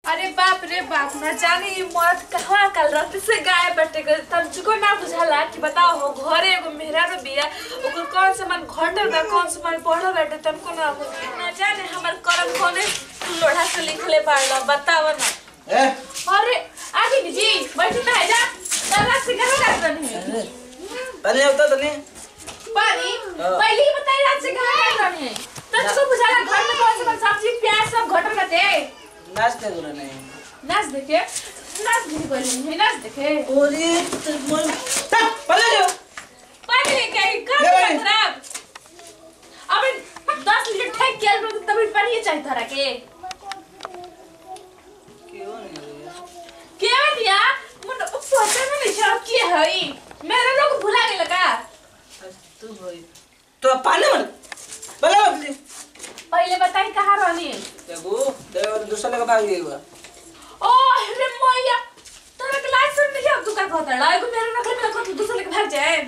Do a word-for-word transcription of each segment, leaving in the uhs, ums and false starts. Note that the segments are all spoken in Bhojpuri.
अरे बाप रे बाप ना जाने ये मर्द कहाँ कल रात से गाय बैठे गए तुमको ना बुझाला कि बताओ हो घरे एगो मेहरारू बिया ओकर कौन से मन घटल बा कौन से मन पढ़ल बैठे तुमको ना ना जाने हमर करम कोने लोढ़ा से लिखले बाड़ला बताओ ना ए अरे आगे जी बैठी ना जा दादा से कहां जात रही पानी होता तो नहीं पानी पहले ही बताई रात से कहां जात रही तुमको बुझाला घर में कौन से मन सब्जी प्याज सब घटल रहते नाचते बोला नहीं नाच देखे नाच देखे कोई नहीं नाच देखे ओरी मन तक पले जो पानी लेके आई कर खराब अबे दस लीटर ठेक के तो तभी पानी चाहिए था के क्यों नहीं क्या दिया मन पता नहीं शराब की है मेरे लोग भुला गए लगा तू भाई तो पानी मन पले अपनी पहले बताई कहां रहनी देखो देवर दूसरा लगा भाग गई हुआ ओ अरे मैया तेरा क्लास में नहीं अब तू का कहता है एगो मेरे नखले में को दूसरे लेके भाग जाए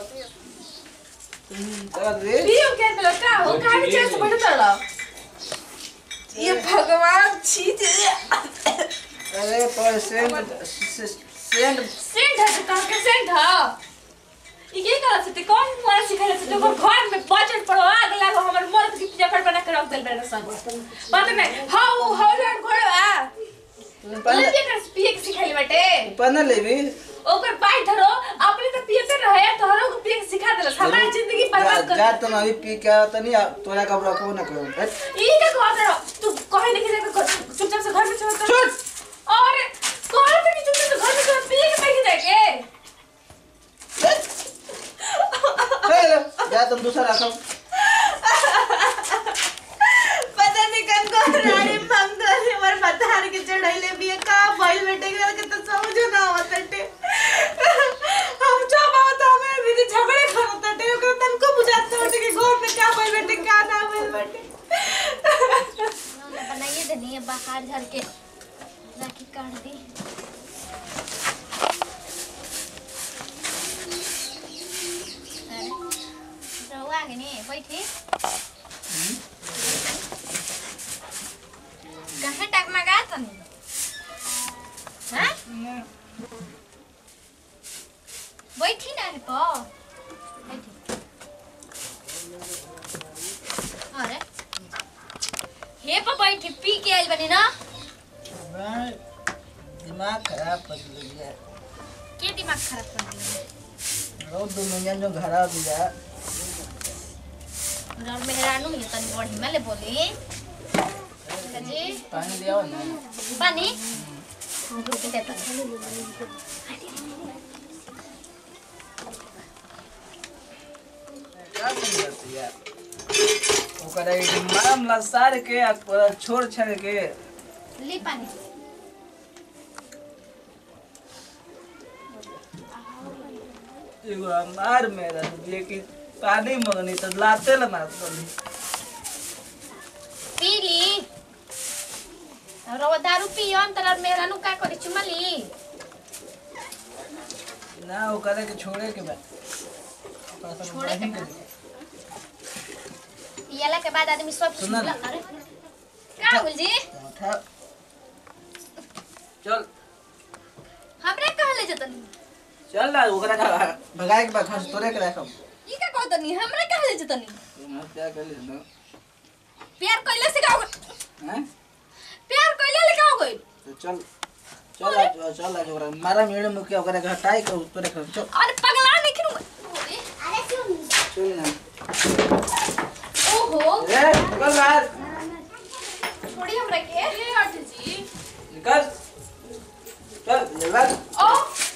कर रे पियो क्या मिला का हो कहां भी चल से बैठ चला ये भगवान छी अरे पर सेंट सेंट सेंट है तो का सेंट है ये करा से कौन मोरा सिखाले से तो घर में बजट पड़ो आग लागो हमर मर्द की पूजा कर बना के रख देल बेटा सन बात नहीं हाउ हाउ लड़ घर आ पहले ये कर पिए के सिखाले बेटे पन्ना लेबी ओकर पाई धरो अपने तो पिएते रहे तोहरो को पिए के सिखा देलस हमार जिंदगी बर्बाद कर जा तो अभी पी के तो नहीं तोरा कपड़ा को ना करो ई का कह दे तू कहे नहीं कि चुपचाप से घर में छोड़ छोड़ और कौन से चुपचाप से घर में छोड़ पिए के पैसे देके जा तुम दूसरा रखो पता नहीं कन को रानी मंग दे हमर पतार के चढ़ाइले बिया का बैल बेटे के तो समझो ना होतटे हम जब आवत हमें भी झगड़े करतटे ओकरा तन को बुझाते होते कि घर में क्या बैल बेटे का ना बैल बेटे ना बनाइए देनी बाहर झर के राखी काट दी आगे नहीं बैठी कहाँ टक मगा तनी हैं बैठी ना रे पो बैठी अरे हे पो बैठी पी के आइल बनी ना दिमाग खराब कर लिया के दिमाग खराब कर दिया रोज दो महीने जो घर आ दिया और मेहरानू ये तनी बड़ी में ले बोली जी पानी दिया ना पानी रुक के देता क्या समझती है ओकरा एक मामला सार के आ छोड़ छड़ के ली पानी एगो हमार मेरा लेकिन पानी मंगनी तो लाते ला मार पड़ी पी ली और दारू पियन तोरा मेहरानू का करे चुमली ना वो करे के छोड़े के बा छोड़े के बा पियला के बाद आदमी सब सुना ना। अरे का बोल जी उठा चल हमरे कहां ले जतन चल ना ओकरा का भगाए के बाद हंस तोरे के रखम ई का कहतनी हमरे कहां ले जतनी ना क्या कर ले ना प्यार कइले से का हो हैं प्यार कइले ले का हो गई तो चल चल आज चल आज ओकरा मारा मेरे मुख के ओकरा के हटाई के तोरे के चल अरे पगला नहीं खिनु अरे सुन चल ना ओहो ए निकल बाहर छोड़ी हमरा के ए आंटी जी निकल चल जल्दी ओ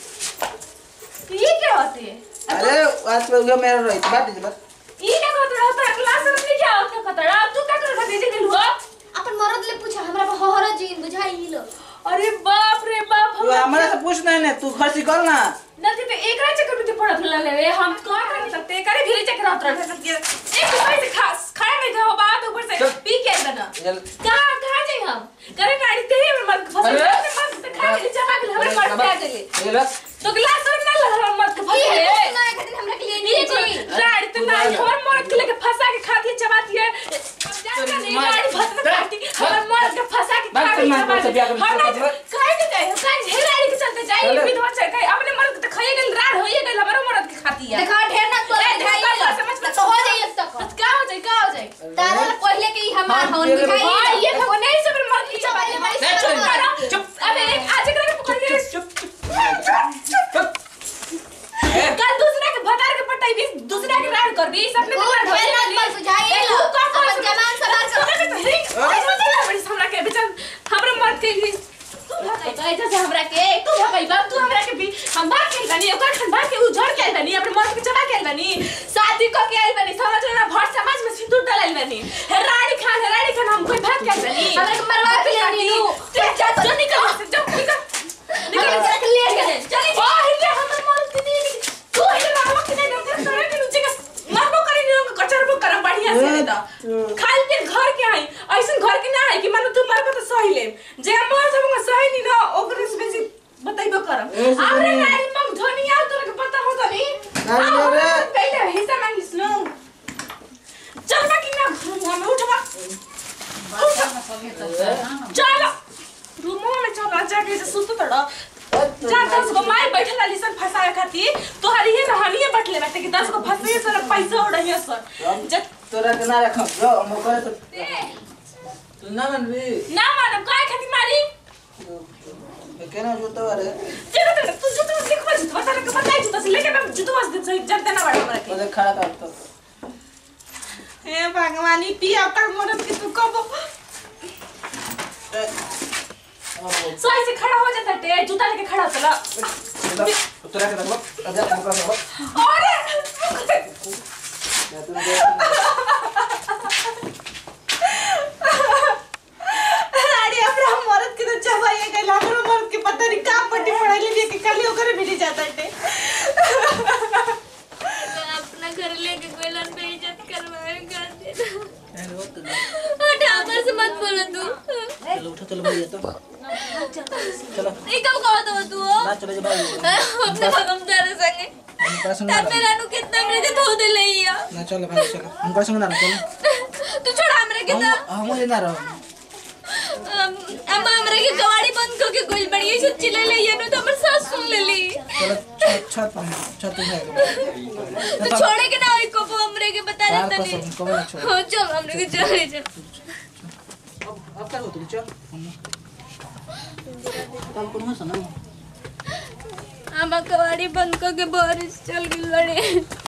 ये क्या होती है अरे आज पे उगे मेरा रही बात दे बस ये क्या कहता है तो क्लास में नहीं जाओ क्या कहता है तू क्या कर खदीजे के हुआ अपन मरद ले पूछा हमरा बहरा जीन बुझाई लो अरे बाप रे बाप तू हमरा से पूछ नहीं ने तू खर्ची कर ना नदी पे एक रात चक्कर में पड़ा फुला ले हम कौन कर सकते करे भी चक्कर होता रहा एक भाई से खास खाए नहीं था बात ऊपर से पी के बना कहां कहां जाए हम करे गाड़ी तेरी में मत फंस मत खा के चबा के हमें पड़ गया गले ये ला तो गिलास और ना लगा मत फंस ये ना एक दिन हमरा के लिए नहीं जी गाड़ी तो ना हमर मर्द के लेके फंसा के खाती है चबाती है गाड़ी भसना खाती हमर मर्द के फंसा के के मान को से बियाह कर काहे के जाए काहे हेराड़ी के चलते जाए विधवा चल गई अपने मर्द के खाए गेल राड होइए गेल हमरो मर्द के खाती है देखा ढेर ना तो ढाई समझ तो हो जाई अब तक का हो जाए का हो जाए तारा पहले के ही हमार हवन दिखाई हां ये भगवान नहीं सब मर्द की चबाले चुप करो चुप अबे आज एकरा के पकड़ के चुप चुप कल दूसरा के भतार के पटाई भी दूसरा के राड कर भी अपने तो राड होइए ढेर ना बुझाई तू का अपन जमान सवार कर बड़ी हमरा के बेचन हमरा मर्द के भी भाई जैसे हमरा के तू भाई बाप तू हमरा के भी हम भाग के बनी ओकर खन भाग के उजड़ के बनी अपने मर्द के चबा के बनी शादी क के आई बनी समझ ना भर समाज में सिंदूर डालल बनी हे रानी खान हे रानी खान हम कोई भाग के बनी हमरा के मरवा के ले नी तू जा जो निकल से जो निकल निकल के ले के चली ओ हिले हमर मर्द के नहीं तू हिले मारवा के नहीं कर तोरे के नीचे का मारबो करे नी लोग कचरबो कर बढ़िया से दा खाली के घर के आई ऐसन घर के ना है कि मानो तू मारबो तो सही ले जे मर सब सही नी ना ओकरे से बेसी बताइबो करम अरे नारी मम धनिया तोरे के पता हो तनी नारी रे पहले हिस्सा मांगिस लो चल बा कि ना हम उठवा चलो रूमो में चल जाके से सुत तड़ जा दस गो माय बैठल वाली सन फसाए खाती तोहरी ही रहनी है बटले बैठे कि दस गो फसई सर पैसा उड़ही सर जब तोरा के ना रखम जो हम करे तो तू ना मन भी ना मानम काय खाती मारी केना जो तो रे चलो तो तू जो तो लिख बस बता के बताई जो तो लेके मैं जुतो बस दे जनता ना बड़ा हमरा के ओदे खड़ा कर तो हे भगवानी पिया तक मरद के तू कब सही से खड़ा हो जाता टे जूता लेके खड़ा चला तोरा के देखो अजा हम कर देखो अरे अरे अपना मर्द के तो चबाइए गए लागरो मर्द के पता नहीं का पट्टी पड़ाई ले के कल ओकरे मिली जाता टे अपना घर लेके गोलन पे इज्जत करवाए कर दे अरे वो तो हटा हमर से मत बोलो तू चलो उठो चलो भाई तो चलो ई कब कहत हो तू ना चले जा भाई अपने भगम जारे संगे पास तार मेरा नु कितना मेरे धो दे लइया ना चलो भाई चलो हम का संग ना चलो तू छोड़ हमरे के हम हम ये ना रहो अब हमरे के कवाड़ी बंद कर के गोल बढ़िया से चिल्ला लइया नु तो हमर सास सुन लेली चलो छत छत छत पे है तो छोड़े के ना को हमरे के बता यार देता कसम नहीं कब ना छोड़ हां चल हमरे के चले जा अब अब क्या हो तुम चल कल कौन है सना हम कवाड़ी बंद कर के बारिश चल गई लड़े